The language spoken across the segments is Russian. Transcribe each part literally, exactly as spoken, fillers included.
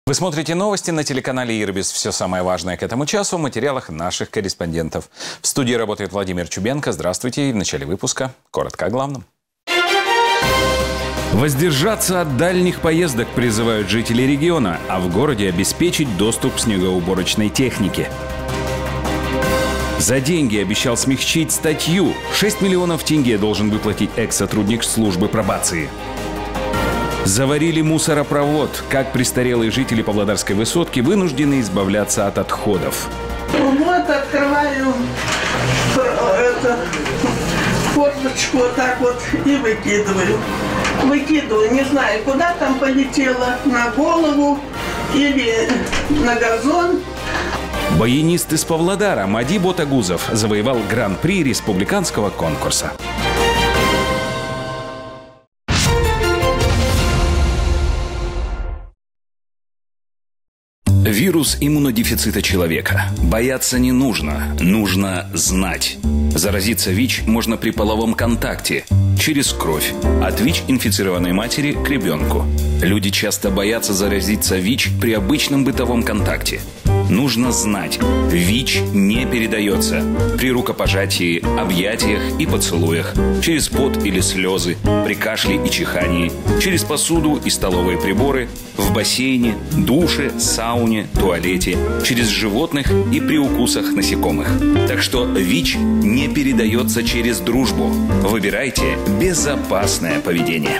Вы смотрите новости на телеканале Ирбис. Все самое важное к этому часу в материалах наших корреспондентов. В студии работает Владимир Чубенко. Здравствуйте. И в начале выпуска коротко о главном. Воздержаться от дальних поездок призывают жители региона, а в городе обеспечить доступ к снегоуборочной технике. За деньги обещал смягчить статью. шесть миллионов тенге должен выплатить экс-сотрудник службы пробации. Заварили мусоропровод. Как престарелые жители Павлодарской высотки вынуждены избавляться от отходов. Вот открываю это, форточку вот так вот и выкидываю. Выкидываю, не знаю, куда там полетело, на голову или на газон. Баянист из Павлодара Мади Ботагузов завоевал гран-при республиканского конкурса. Вирус иммунодефицита человека. Бояться не нужно, нужно знать. Заразиться ВИЧ можно при половом контакте, через кровь, от ВИЧ-инфицированной матери к ребенку. Люди часто боятся заразиться ВИЧ при обычном бытовом контакте. Нужно знать, ВИЧ не передается при рукопожатии, объятиях и поцелуях, через пот или слезы, при кашле и чихании, через посуду и столовые приборы, в бассейне, душе, сауне, туалете, через животных и при укусах насекомых. Так что ВИЧ не передается через дружбу. Выбирайте безопасное поведение.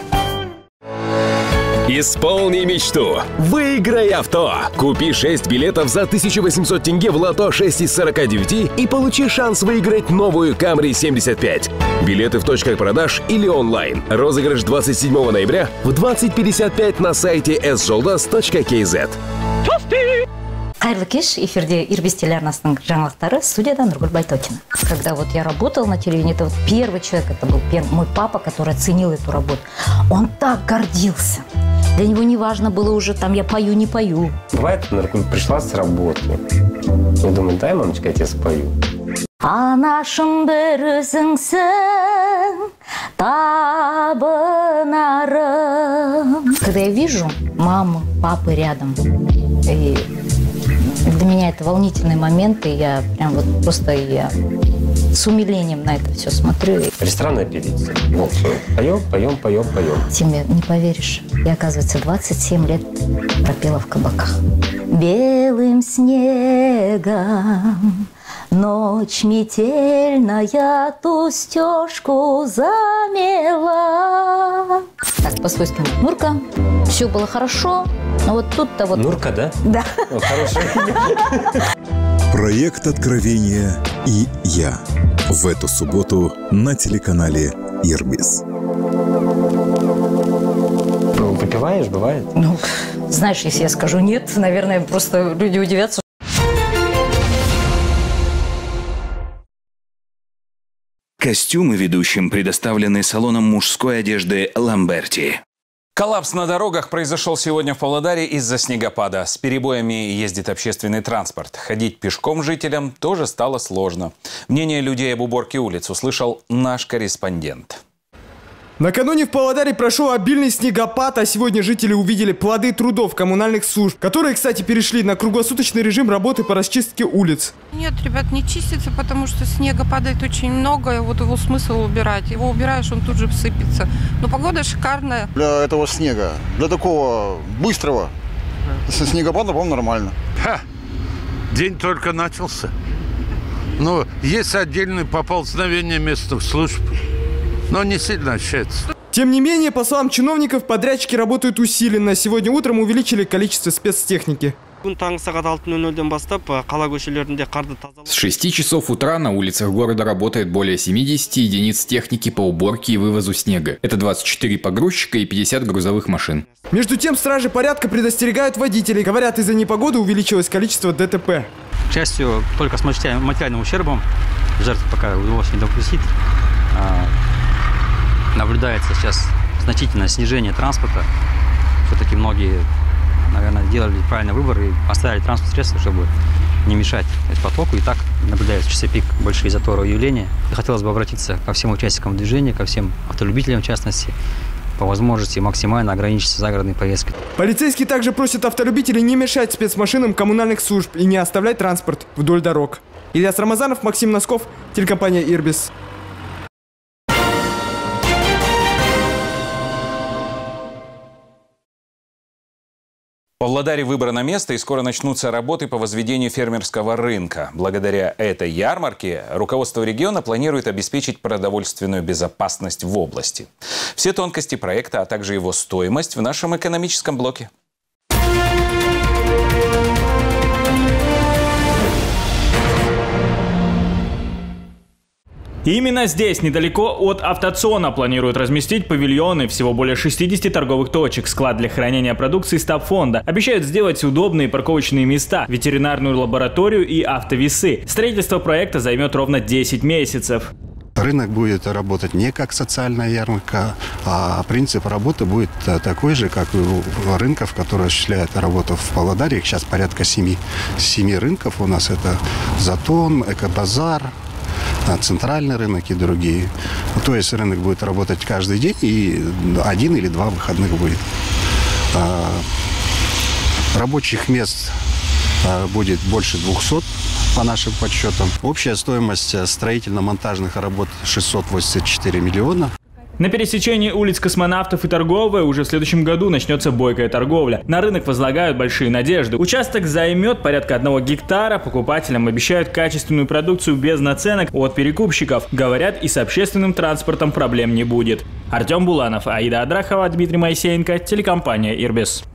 Исполни мечту. Выиграй авто. Купи шесть билетов за тысячу восемьсот тенге в лото шесть из сорока девяти и получи шанс выиграть новую Камри семьдесят пять. Билеты в точках продаж или онлайн. Розыгрыш двадцать седьмого ноября в двадцать пятьдесят пять на сайте эс жолдас точка кей зет. Қайырлы кеш, эфирде Ирбис телеарнасының жаңалықтары, студияда Нургуль Байтокина. Когда вот я работала на телевидении, это вот первый человек, это был первый, мой папа, который оценил эту работу. Он так гордился. Для него не важно было уже, там, я пою, не пою. Бывает, Нургуль пришла с работы. Я думаю, дай, мамочка, я тебе спою. Анашым бір өзіңсің, табынарым. Когда я вижу маму, папы рядом, и для меня это волнительный момент, и я прям вот просто я с умилением на это все смотрю. Ресторанная певица. Вот, поем, поем, поем, поем. Тиме, не поверишь, я, оказывается, двадцать семь лет пропела в кабаках. Белым снегом ночь метельная ту стежку замела. Так, по-свойски Нурка, все было хорошо, но вот тут-то вот... Нурка, да? Да. Вот, хорошая. Проект «Откровение» и я. В эту субботу на телеканале Ирбис. Ну, выпиваешь, бывает? Ну, знаешь, если я скажу нет, наверное, просто люди удивятся. Костюмы ведущим предоставлены салоном мужской одежды «Ламберти». Коллапс на дорогах произошел сегодня в Павлодаре из-за снегопада. С перебоями ездит общественный транспорт. Ходить пешком жителям тоже стало сложно. Мнение людей об уборке улиц услышал наш корреспондент. Накануне в Павлодаре прошел обильный снегопад, а сегодня жители увидели плоды трудов коммунальных служб, которые, кстати, перешли на круглосуточный режим работы по расчистке улиц. Нет, ребят, не чистится, потому что снега падает очень много, и вот его смысл убирать. Его убираешь, он тут же сыпется. Но погода шикарная. Для этого снега, для такого быстрого снегопада, по-моему, нормально. Ха! День только начался. Но есть отдельное поползновение местных служб, но не сильно ощущается. Тем не менее, по словам чиновников, подрядчики работают усиленно. Сегодня утром увеличили количество спецтехники. С шести часов утра на улицах города работает более семидесяти единиц техники по уборке и вывозу снега. Это двадцать четыре погрузчика и пятьдесят грузовых машин. Между тем, стражи порядка предостерегают водителей. Говорят, из-за непогоды увеличилось количество ДТП. К счастью, только с материальным ущербом, жертв пока удалось не допустить. Наблюдается сейчас значительное снижение транспорта. Все-таки многие, наверное, делали правильный выбор и поставили транспортные средства, чтобы не мешать потоку. И так наблюдается в часы пик большие заторы и явления. И хотелось бы обратиться ко всем участникам движения, ко всем автолюбителям в частности, по возможности максимально ограничиться загородной поездкой. Полицейские также просят автолюбителей не мешать спецмашинам коммунальных служб и не оставлять транспорт вдоль дорог. Ильяс Рамазанов, Максим Носков, телекомпания «Ирбис». В Павлодаре выбрано место, и скоро начнутся работы по возведению фермерского рынка. Благодаря этой ярмарке руководство региона планирует обеспечить продовольственную безопасность в области. Все тонкости проекта, а также его стоимость в нашем экономическом блоке. Именно здесь, недалеко от автоцона, планируют разместить павильоны, всего более шестидесяти торговых точек, склад для хранения продукции стабфонда. Обещают сделать удобные парковочные места, ветеринарную лабораторию и автовесы. Строительство проекта займет ровно десять месяцев. Рынок будет работать не как социальная ярмарка, а принцип работы будет такой же, как и у рынков, которые осуществляют работу в Павлодаре. Их сейчас порядка семи, семи рынков у нас. Это Затон, Экобазар, центральный рынок и другие. То есть рынок будет работать каждый день, и один или два выходных будет. Рабочих мест будет больше двухсот по нашим подсчетам. Общая стоимость строительно-монтажных работ шестьсот восемьдесят четыре миллиона. На пересечении улиц Космонавтов и Торговая уже в следующем году начнется бойкая торговля. На рынок возлагают большие надежды. Участок займет порядка одного гектара. Покупателям обещают качественную продукцию без наценок от перекупщиков. Говорят, и с общественным транспортом проблем не будет. Артем Буланов, Аида Адрахова, Дмитрий Моисеенко, телекомпания «Ирбис».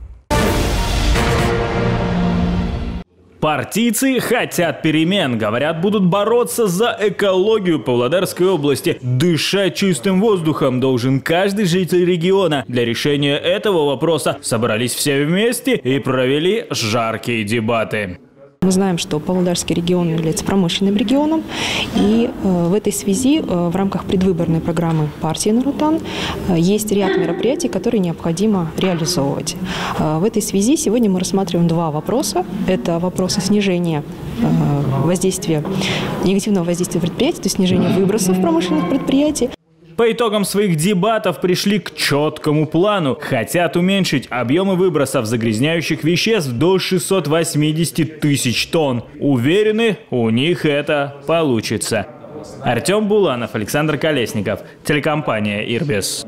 Партийцы хотят перемен. Говорят, будут бороться за экологию Павлодарской области. Дышать чистым воздухом должен каждый житель региона. Для решения этого вопроса собрались все вместе и провели жаркие дебаты. Мы знаем, что Павлодарский регион является промышленным регионом, и э, в этой связи э, в рамках предвыборной программы партии Нур-Отан э, есть ряд мероприятий, которые необходимо реализовывать. Э, в этой связи сегодня мы рассматриваем два вопроса. Это вопросы снижения э, воздействия, негативного воздействия предприятий, то есть снижения выбросов промышленных предприятий. По итогам своих дебатов пришли к четкому плану. Хотят уменьшить объемы выбросов загрязняющих веществ до шестисот восьмидесяти тысяч тонн. Уверены, у них это получится. Артем Буланов, Александр Колесников, телекомпания «Ирбис».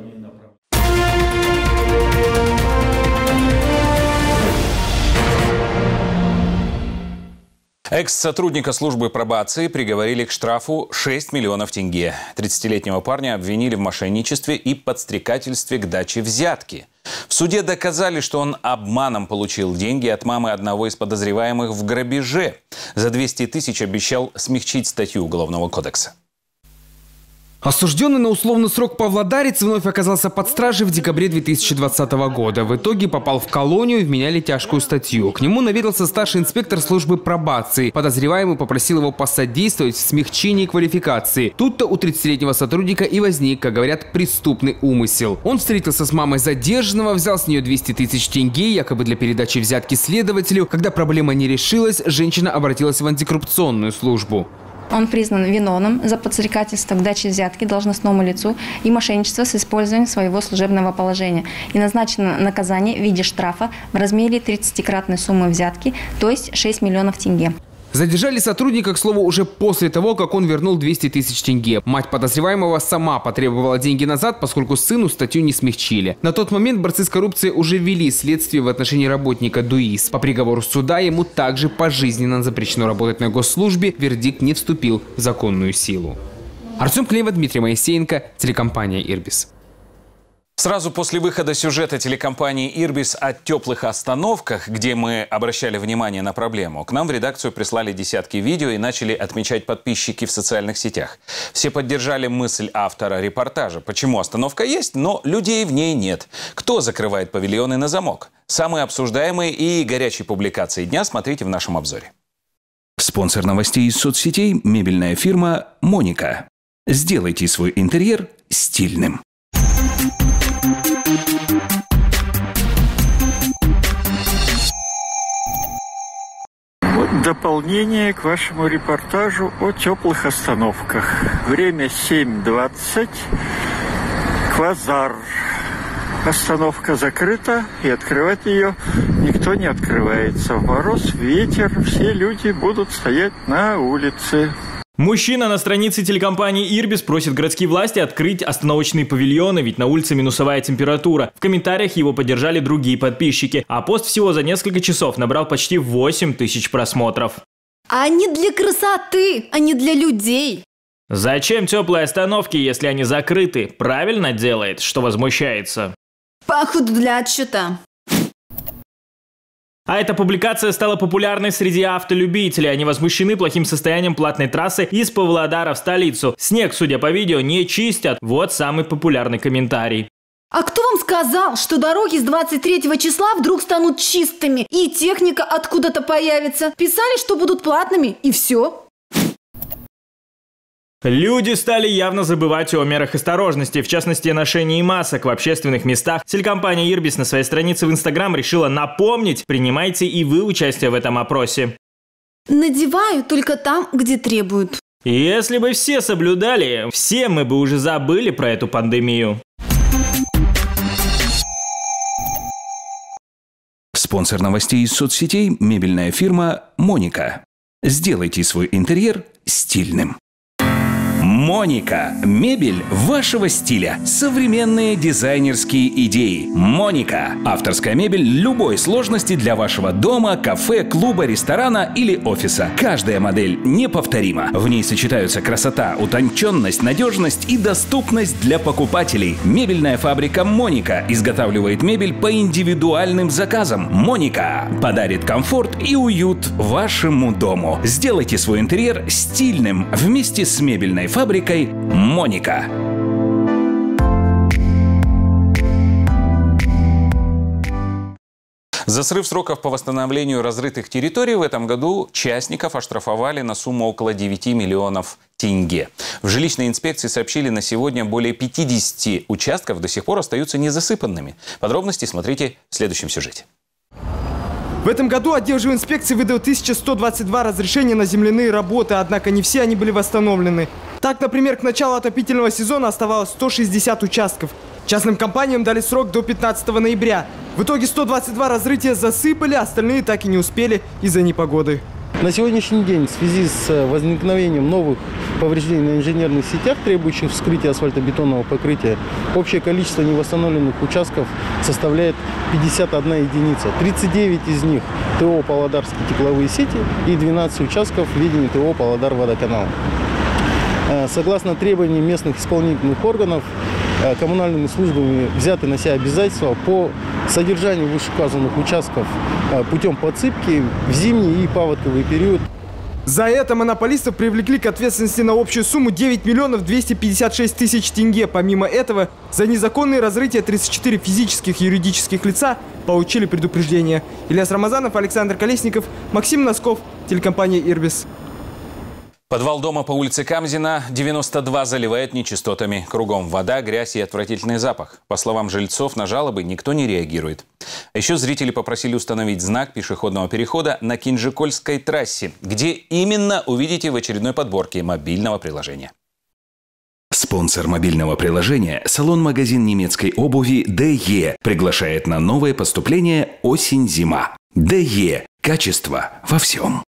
Экс-сотрудника службы пробации приговорили к штрафу шесть миллионов тенге. тридцатилетнего парня обвинили в мошенничестве и подстрекательстве к даче взятки. В суде доказали, что он обманом получил деньги от мамы одного из подозреваемых в грабеже. За двести тысяч обещал смягчить статью Уголовного кодекса. Осужденный на условный срок павлодарец вновь оказался под стражей в декабре две тысячи двадцатого года. В итоге попал в колонию и вменяли тяжкую статью. К нему наведался старший инспектор службы пробации. Подозреваемый попросил его посодействовать в смягчении квалификации. Тут-то у тридцатилетнего сотрудника и возник, как говорят, преступный умысел. Он встретился с мамой задержанного, взял с нее двести тысяч тенге, якобы для передачи взятки следователю. Когда проблема не решилась, женщина обратилась в антикоррупционную службу. Он признан виновным за подстрекательство к даче взятки должностному лицу и мошенничество с использованием своего служебного положения. И назначено наказание в виде штрафа в размере тридцатикратной суммы взятки, то есть шесть миллионов тенге. Задержали сотрудника, к слову, уже после того, как он вернул двести тысяч тенге. Мать подозреваемого сама потребовала деньги назад, поскольку сыну статью не смягчили. На тот момент борцы с коррупцией уже вели следствие в отношении работника ДУИС. По приговору суда ему также пожизненно запрещено работать на госслужбе. Вердикт не вступил в законную силу. Артем Клеева, Дмитрий Моисеенко, телекомпания «Ирбис». Сразу после выхода сюжета телекомпании «Ирбис» о теплых остановках, где мы обращали внимание на проблему, к нам в редакцию прислали десятки видео и начали отмечать подписчики в социальных сетях. Все поддержали мысль автора репортажа. Почему остановка есть, но людей в ней нет? Кто закрывает павильоны на замок? Самые обсуждаемые и горячие публикации дня смотрите в нашем обзоре. Спонсор новостей из соцсетей – мебельная фирма «Моника». Сделайте свой интерьер стильным. Вот дополнение к вашему репортажу о теплых остановках. Время семь двадцать. Квазар. остановка закрыта, и открывать ее никто не открывается. Мороз, ветер, все люди будут стоять на улице. Мужчина на странице телекомпании «Ирбис» просит городские власти открыть остановочные павильоны, ведь на улице минусовая температура. В комментариях его поддержали другие подписчики, а пост всего за несколько часов набрал почти восемь тысяч просмотров. Они для красоты, а не для людей. Зачем теплые остановки, если они закрыты? Правильно делает, что возмущается. Походу для отчета. А эта публикация стала популярной среди автолюбителей. Они возмущены плохим состоянием платной трассы из Павлодара в столицу. Снег, судя по видео, не чистят. Вот самый популярный комментарий. А кто вам сказал, что дороги с двадцать третьего числа вдруг станут чистыми и техника откуда-то появится? Писали, что будут платными, и все. Люди стали явно забывать о мерах осторожности, в частности, о ношении масок в общественных местах. Телекомпания «Ирбис» на своей странице в Инстаграм решила напомнить: принимайте и вы участие в этом опросе. Надеваю только там, где требуют. Если бы все соблюдали, все мы бы уже забыли про эту пандемию. Спонсор новостей из соцсетей – мебельная фирма «Моника». Сделайте свой интерьер стильным. Моника. Мебель вашего стиля. Современные дизайнерские идеи. Моника. Авторская мебель любой сложности для вашего дома, кафе, клуба, ресторана или офиса. Каждая модель неповторима. В ней сочетаются красота, утонченность, надежность и доступность для покупателей. Мебельная фабрика «Моника» изготавливает мебель по индивидуальным заказам. «Моника» подарит комфорт и уют вашему дому. Сделайте свой интерьер стильным вместе с мебельной фабрикой «Моника». За срыв сроков по восстановлению разрытых территорий в этом году частников оштрафовали на сумму около девяти миллионов тенге. В жилищной инспекции сообщили, на сегодня более пятидесяти участков до сих пор остаются незасыпанными. Подробности смотрите в следующем сюжете. В этом году отдел жилинспекции выдал тысячу сто двадцать два разрешения на земляные работы, однако не все они были восстановлены. Так, например, к началу отопительного сезона оставалось сто шестьдесят участков. Частным компаниям дали срок до пятнадцатого ноября. В итоге сто двадцать два разрытия засыпали, остальные так и не успели из-за непогоды. На сегодняшний день в связи с возникновением новых повреждений на инженерных сетях, требующих вскрытия асфальтобетонного покрытия, общее количество невосстановленных участков составляет пятьдесят одна единица. тридцать девять из них ТО «Павлодарские тепловые сети» и двенадцать участков в ведении ТО «Павлодар водоканал». Согласно требованиям местных исполнительных органов, коммунальными службами взяты на себя обязательства по содержанию вышеуказанных участков путем подсыпки в зимний и паводковый период. За это монополистов привлекли к ответственности на общую сумму девять миллионов двести пятьдесят шесть тысяч тенге. Помимо этого, за незаконные разрытия тридцать четыре физических и юридических лица получили предупреждение. Ильяс Рамазанов, Александр Колесников, Максим Носков, телекомпания «Ирбис». Подвал дома по улице Камзина, девяносто два, заливает нечистотами. Кругом вода, грязь и отвратительный запах. По словам жильцов, на жалобы никто не реагирует. А еще зрители попросили установить знак пешеходного перехода на Кинжикольской трассе, где именно увидите в очередной подборке мобильного приложения. Спонсор мобильного приложения – салон-магазин немецкой обуви «Дэ Е» приглашает на новое поступление «Осень-зима». «Дэ Е» – качество во всем.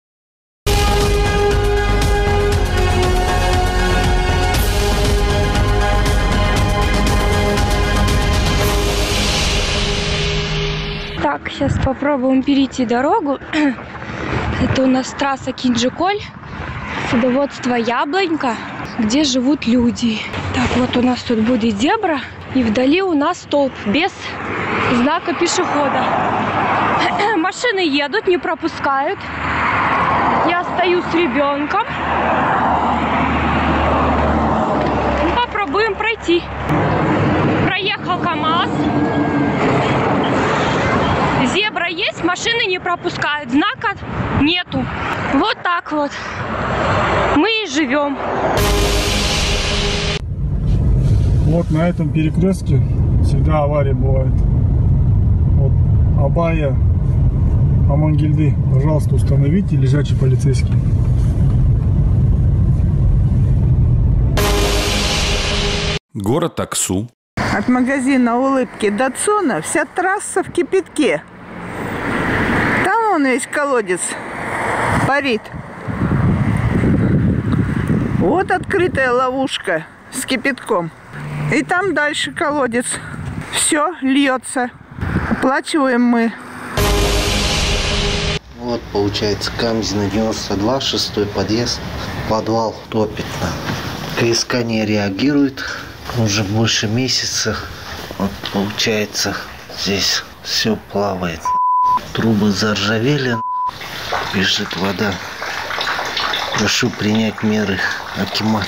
Так, сейчас попробуем перейти дорогу. Это у нас трасса Кинжиколь, садоводство Яблонька, где живут люди. Так, вот у нас тут будет зебра, и вдали у нас столб без знака пешехода. Машины едут, не пропускают. Я стою с ребенком. Попробуем пройти. Проехал КамАЗ. Зебра есть, машины не пропускают, знака нету. Вот так вот мы и живем. Вот на этом перекрестке всегда аварии бывают. Вот Абая, Амангельды, пожалуйста, установите лежачий полицейский. Город Аксу. От магазина «Улыбки» до ЦУНа вся трасса в кипятке. Там вон весь колодец парит. Вот открытая ловушка с кипятком. И там дальше колодец. Все льется. Оплачиваем мы. Вот получается Камзина девяносто два, шестой подъезд. Подвал топит. КСК не реагирует. Уже больше месяца. Вот получается здесь все плавает. Трубы заржавели. Бежит вода. Прошу принять меры. Акимат.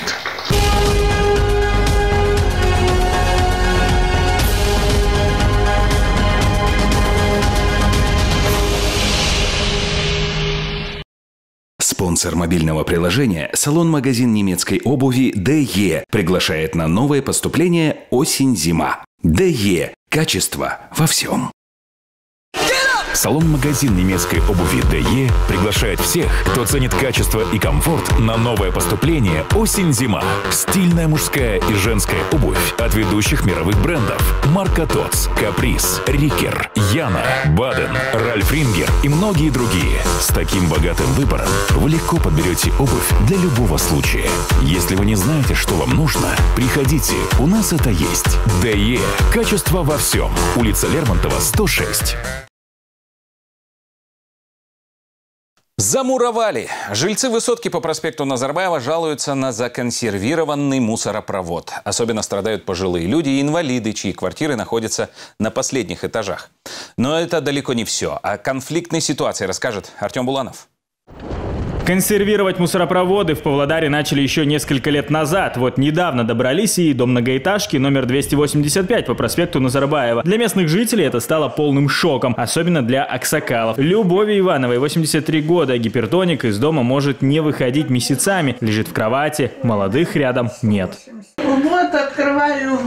Спонсор мобильного приложения – салон-магазин немецкой обуви дэ е приглашает на новое поступление «Осень-зима». дэ е – качество во всем. Салон-магазин немецкой обуви дэ е приглашает всех, кто ценит качество и комфорт, на новое поступление «Осень-зима». Стильная мужская и женская обувь от ведущих мировых брендов: Марка Тотс, Каприз, Рикер, Яна, Баден, Ральф Рингер и многие другие. С таким богатым выбором вы легко подберете обувь для любого случая. Если вы не знаете, что вам нужно, приходите, у нас это есть. дэ е – качество во всем. Улица Лермонтова, сто шесть. Замуровали! Жильцы высотки по проспекту Назарбаева жалуются на законсервированный мусоропровод. Особенно страдают пожилые люди и инвалиды, чьи квартиры находятся на последних этажах. Но это далеко не все. О конфликтной ситуации расскажет Артем Буланов. Консервировать мусоропроводы в Павлодаре начали еще несколько лет назад. Вот недавно добрались и до многоэтажки номер двести восемьдесят пять по проспекту Назарбаева. Для местных жителей это стало полным шоком, особенно для аксакалов. Любови Ивановой, восемьдесят три года, гипертоник, из дома может не выходить месяцами. Лежит в кровати, молодых рядом нет. Вот открываю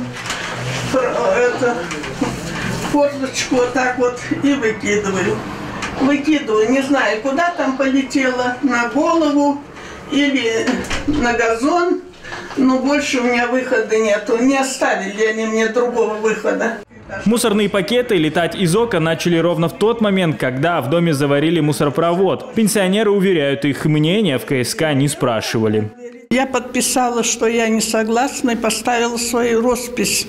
это, форточку вот так вот и выкидываю. Выкидываю, не знаю, куда там полетело, на голову или на газон, но больше у меня выхода нету. Не оставили они мне другого выхода. Мусорные пакеты летать из окон начали ровно в тот момент, когда в доме заварили мусоропровод. Пенсионеры уверяют, их мнение в КСК не спрашивали. Я подписала, что я не согласна, и поставила свою роспись.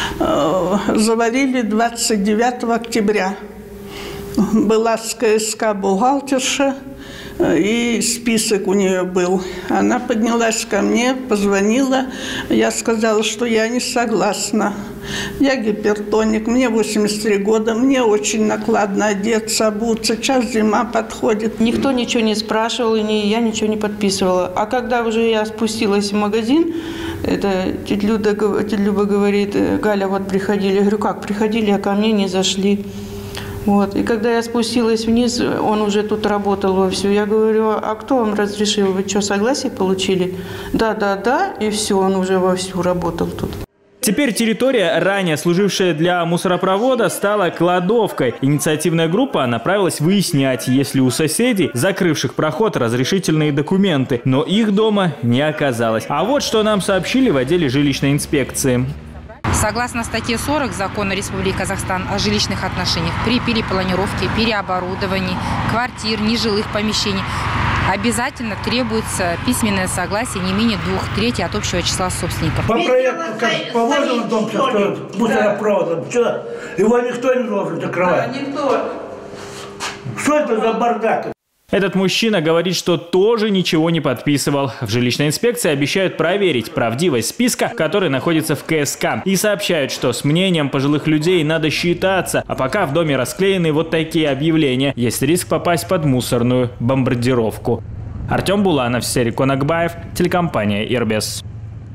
Заварили двадцать девятого октября. Была с КСК бухгалтерша, и список у нее был. Она поднялась ко мне, позвонила. Я сказала, что я не согласна. Я гипертоник, мне восемьдесят три года, мне очень накладно одеться, обуться. Сейчас зима подходит. Никто ничего не спрашивал, и я ничего не подписывала. А когда уже я спустилась в магазин, это тетя Люда, тетя Люба говорит: Галя, вот приходили. Я говорю, как приходили, а ко мне не зашли. Вот. И когда я спустилась вниз, он уже тут работал вовсю. Я говорю, а кто вам разрешил? Вы что, согласие получили? Да, да, да. И все, он уже вовсю работал тут. Теперь территория, ранее служившая для мусоропровода, стала кладовкой. Инициативная группа направилась выяснять, есть ли у соседей, закрывших проход, разрешительные документы. Но их дома не оказалось. А вот что нам сообщили в отделе жилищной инспекции. Согласно статье сорок Закона Республики Казахстан о жилищных отношениях, при перепланировке, переоборудовании квартир, нежилых помещений обязательно требуется письменное согласие не менее двух третей от общего числа собственников. По проекту, как положено дом, что мусоропроводом, что его никто не должен закрывать. Да, никто. Что это за бардак? Этот мужчина говорит, что тоже ничего не подписывал. В жилищной инспекции обещают проверить правдивость списка, который находится в КСК. И сообщают, что с мнением пожилых людей надо считаться. А пока в доме расклеены вот такие объявления, есть риск попасть под мусорную бомбардировку. Артем Буланов, Серик Конакбаев, телекомпания «Ирбес».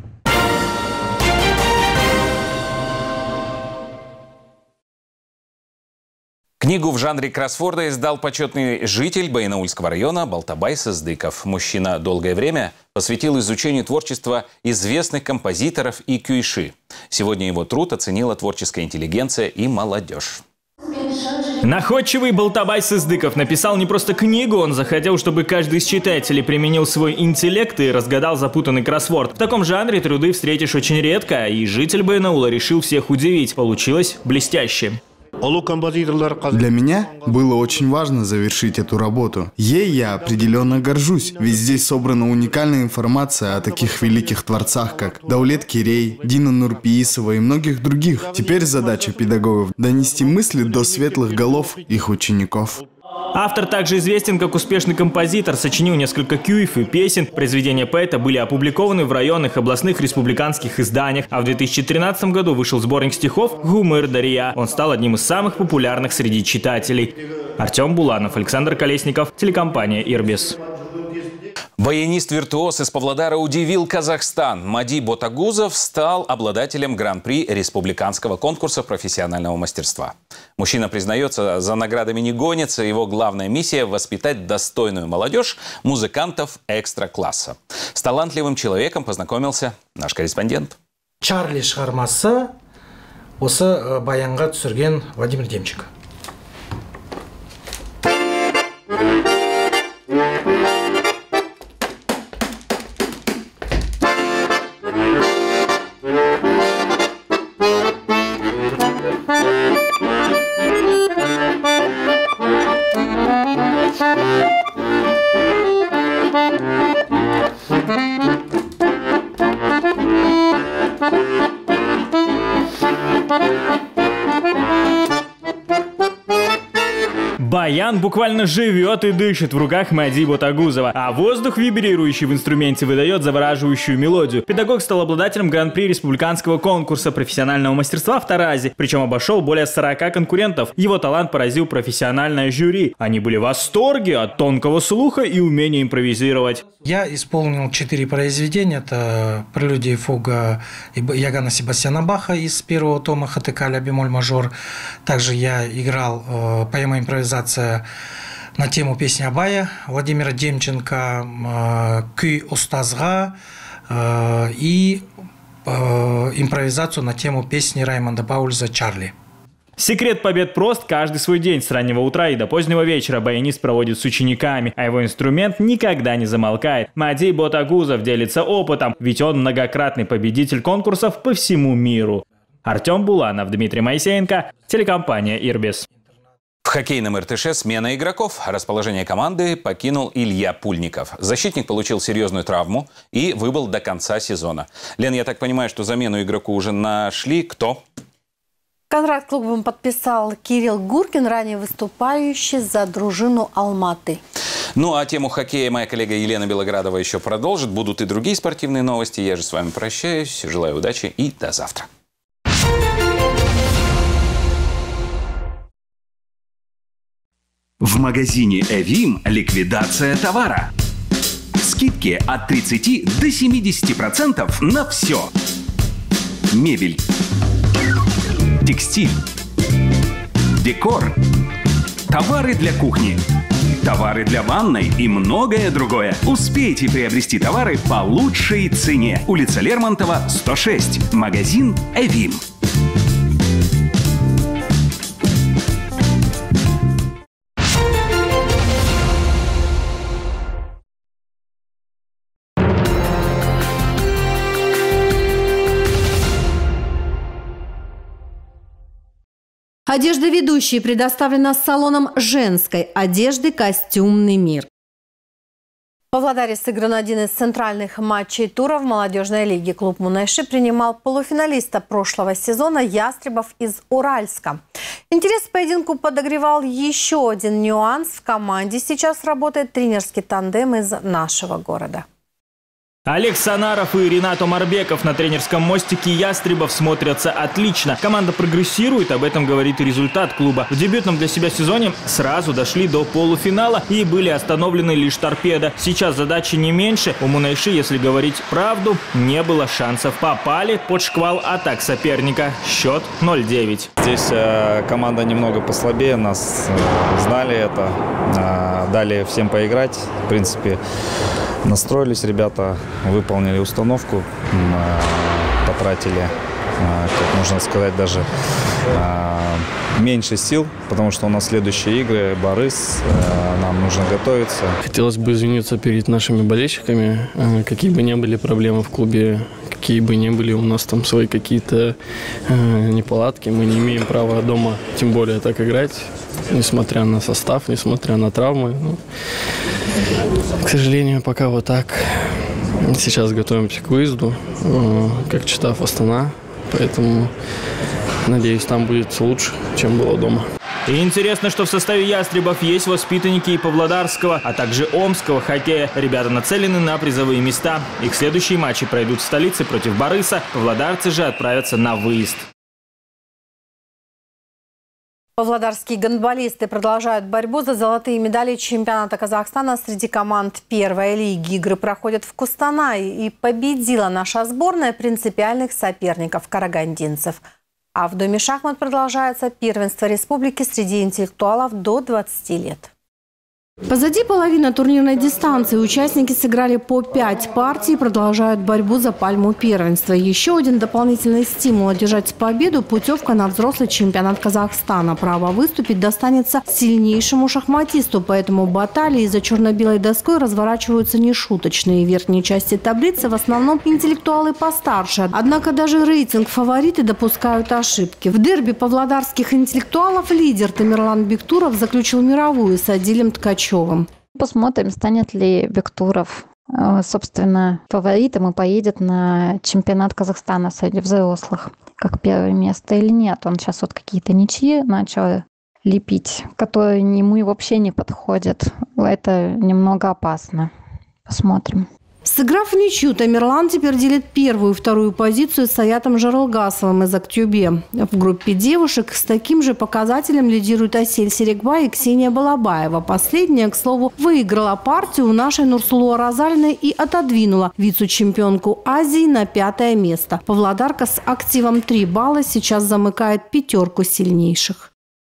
Книгу в жанре кроссворда издал почетный житель Баянаульского района Балтабай Сыздыков. Мужчина долгое время посвятил изучению творчества известных композиторов и кюйши. Сегодня его труд оценила творческая интеллигенция и молодежь. Находчивый Балтабай Сыздыков написал не просто книгу, он захотел, чтобы каждый из читателей применил свой интеллект и разгадал запутанный кроссворд. В таком жанре труды встретишь очень редко, и житель Баянаула решил всех удивить. Получилось блестяще. Для меня было очень важно завершить эту работу. Ей я определенно горжусь, ведь здесь собрана уникальная информация о таких великих творцах, как Даулет Кирей, Дина Нурпиисова и многих других. Теперь задача педагогов – донести мысли до светлых голов их учеников. Автор также известен как успешный композитор, сочинил несколько кюйф и песен. Произведения поэта были опубликованы в районных, областных, республиканских изданиях, а в две тысячи тринадцатом году вышел сборник стихов «Гумыр Дария». Он стал одним из самых популярных среди читателей. Артем Буланов, Александр Колесников, телекомпания «Ирбис». Баянист-виртуоз из Павлодара удивил Казахстан. Мади Ботагузов стал обладателем гран-при республиканского конкурса профессионального мастерства. Мужчина признается, за наградами не гонится. Его главная миссия – воспитать достойную молодежь музыкантов экстра-класса. С талантливым человеком познакомился наш корреспондент. Чарли шығармасы осы баянға түсірген Владимир Демчик. Баян буквально живет и дышит в руках Мади Ботагузова, а воздух, вибрирующий в инструменте, выдает завораживающую мелодию. Педагог стал обладателем гран-при республиканского конкурса профессионального мастерства в Таразе, причем обошел более сорока конкурентов. Его талант поразил профессиональное жюри. Они были в восторге от тонкого слуха и умения импровизировать. Я исполнил четыре произведения. Это прелюдия и фуга Ягана Себастьяна Баха из первого тома ХТК «Ля бемоль мажор». Также я играл э, поэма-импровизация на тему песни Абая Владимира Демченко, э, «Күй Остазга» э, и э, импровизацию на тему песни Раймонда Паульза «Чарли». Секрет побед прост. Каждый свой день с раннего утра и до позднего вечера баянист проводит с учениками, а его инструмент никогда не замолкает. Мади Ботагузов делится опытом, ведь он многократный победитель конкурсов по всему миру. Артем Буланов, Дмитрий Моисеенко, телекомпания «Ирбис». В хоккейном эр тэ шэ смена игроков. Расположение команды покинул Илья Пульников. Защитник получил серьезную травму и выбыл до конца сезона. Лен, я так понимаю, что замену игроку уже нашли. Кто? Контракт клубом подписал Кирилл Гуркин, ранее выступающий за дружину Алматы. Ну а тему хоккея моя коллега Елена Белоградова еще продолжит. Будут и другие спортивные новости. Я же с вами прощаюсь. Желаю удачи и до завтра. В магазине «Эвим» ликвидация товара. Скидки от тридцати до семидесяти процентов на все. Мебель, текстиль, декор, товары для кухни, товары для ванной и многое другое. Успейте приобрести товары по лучшей цене. Улица Лермонтова, сто шесть. Магазин «Эвим». Одежда ведущей предоставлена салоном женской одежды «Костюмный мир». В Павлодаре сыгран один из центральных матчей тура в молодежной лиге. Клуб «Мунайши» принимал полуфиналиста прошлого сезона «Ястребов» из Уральска. Интерес к поединку подогревал еще один нюанс. В команде сейчас работает тренерский тандем из нашего города. Олег Санаров и Ринат Омарбеков на тренерском мостике «Ястребов» смотрятся отлично. Команда прогрессирует, об этом говорит и результат клуба. В дебютном для себя сезоне сразу дошли до полуфинала и были остановлены лишь торпедо. Сейчас задачи не меньше. У Мунайши, если говорить правду, не было шансов. Попали под шквал атак соперника. Счет ноль девять. Здесь э, команда немного послабее нас. Э, знали это. Э, дали всем поиграть. В принципе, настроились ребята, выполнили установку, потратили как можно сказать, даже меньше сил, потому что у нас следующие игры, Борис, нам нужно готовиться. Хотелось бы извиниться перед нашими болельщиками, какие бы ни были проблемы в клубе, какие бы ни были у нас там свои какие-то неполадки, мы не имеем права дома тем более так играть, несмотря на состав, несмотря на травмы. Ну, к сожалению, пока вот так. Сейчас готовимся к выезду, как Читав Астана, поэтому надеюсь, там будет лучше, чем было дома. И интересно, что в составе «Ястребов» есть воспитанники и павлодарского, а также омского хоккея. Ребята нацелены на призовые места. Их следующие матчи пройдут в столице против Бориса. Павлодарцы же отправятся на выезд. Павлодарские гандболисты продолжают борьбу за золотые медали чемпионата Казахстана среди команд первой лиги. Игры проходят в Кустанае, и победила наша сборная принципиальных соперников – карагандинцев. А в Доме шахмат продолжается первенство республики среди интеллектуалов до двадцати лет. Позади половина турнирной дистанции. Участники сыграли по пять партий и продолжают борьбу за пальму первенства. Еще один дополнительный стимул одержать победу – путевка на взрослый чемпионат Казахстана. Право выступить достанется сильнейшему шахматисту, поэтому баталии за черно-белой доской разворачиваются нешуточные. В верхней части таблицы в основном интеллектуалы постарше. Однако даже рейтинг фавориты допускают ошибки. В дерби павлодарских интеллектуалов лидер Тамерлан Бектуров заключил мировую с Адилем Ткачевым. Посмотрим, станет ли Бектуров, собственно, фаворитом и поедет на чемпионат Казахстана среди взрослых как первое место или нет. Он сейчас вот какие-то ничьи начал лепить, которые ему вообще не подходят. Это немного опасно. Посмотрим. Сыграв в ничью, Тамерлан теперь делит первую и вторую позицию с Аятом Жарылгасовым из Актюбе. В группе девушек с таким же показателем лидируют Асель Серегбай и Ксения Балабаева. Последняя, к слову, выиграла партию у нашей Нурсулу Аразалиной и отодвинула вице-чемпионку Азии на пятое место. Павлодарка с активом три балла сейчас замыкает пятерку сильнейших.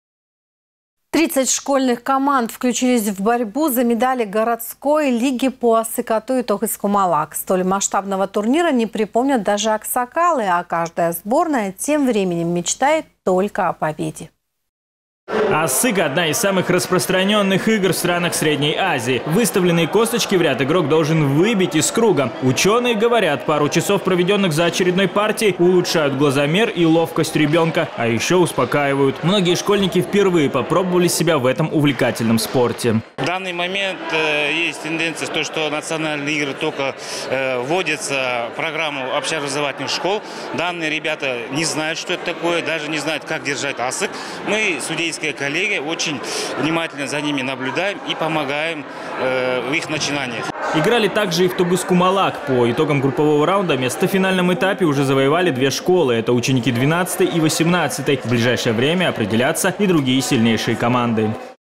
тридцать школьных команд включились в борьбу за медали городской лиги по Асыкату и Тохыскумалак. Столь масштабного турнира не припомнят даже аксакалы, а каждая сборная тем временем мечтает только о победе. Асык – одна из самых распространенных игр в странах Средней Азии. Выставленные косточки в ряд игрок должен выбить из круга. Ученые говорят, пару часов, проведенных за очередной партией, улучшают глазомер и ловкость ребенка, а еще успокаивают. Многие школьники впервые попробовали себя в этом увлекательном спорте. В данный момент э, есть тенденция, то, что национальные игры только э, вводятся в программу общеобразовательных школ. Данные ребята не знают, что это такое, даже не знают, как держать асык. Мы, судейские коллеги, очень внимательно за ними наблюдаем и помогаем э, в их начинаниях. Играли также и в Тогыскумалак. По итогам группового раунда место в финальном этапе уже завоевали две школы. Это ученики двенадцатой и восемнадцатой. В ближайшее время определятся и другие сильнейшие команды.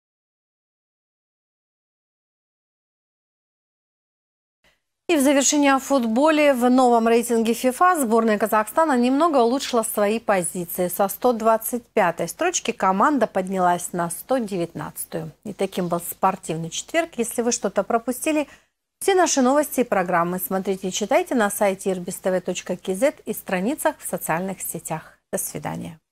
И в завершение о футболе. В новом рейтинге ФИФА сборная Казахстана немного улучшила свои позиции. Со сто двадцать пятой строчки команда поднялась на сто девятнадцатую. И таким был спортивный четверг. Если вы что-то пропустили, все наши новости и программы смотрите и читайте на сайте ирбис тэ вэ точка кз и страницах в социальных сетях. До свидания.